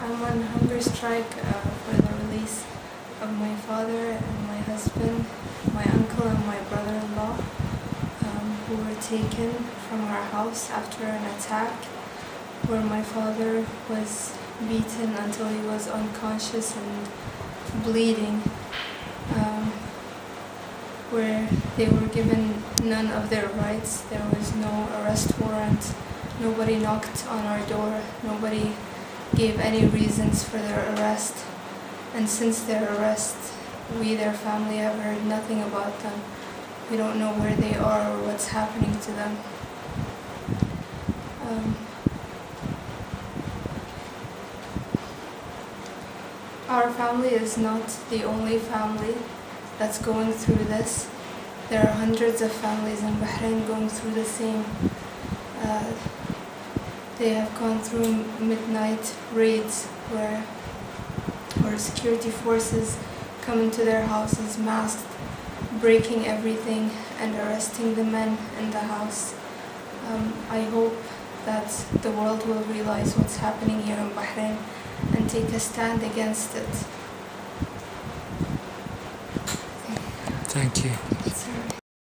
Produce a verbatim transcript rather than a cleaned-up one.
I'm on hunger strike uh, for the release of my father and my husband, my uncle and my brother-in-law, um, who were taken from our house after an attack where my father was beaten until he was unconscious and bleeding, um, where they were given none of their rights. There was no arrest warrant, nobody knocked on our door, nobody gave any reasons for their arrest. And since their arrest, we, their family, have heard nothing about them. We don't know where they are or what's happening to them. Um, our family is not the only family that's going through this. There are hundreds of families in Bahrain going through the same. Uh, they have gone through midnight raids where, where security forces come into their houses masked, breaking everything and arresting the men in the house. Um, I hope that the world will realize what's happening here in Bahrain and take a stand against it. Thank you.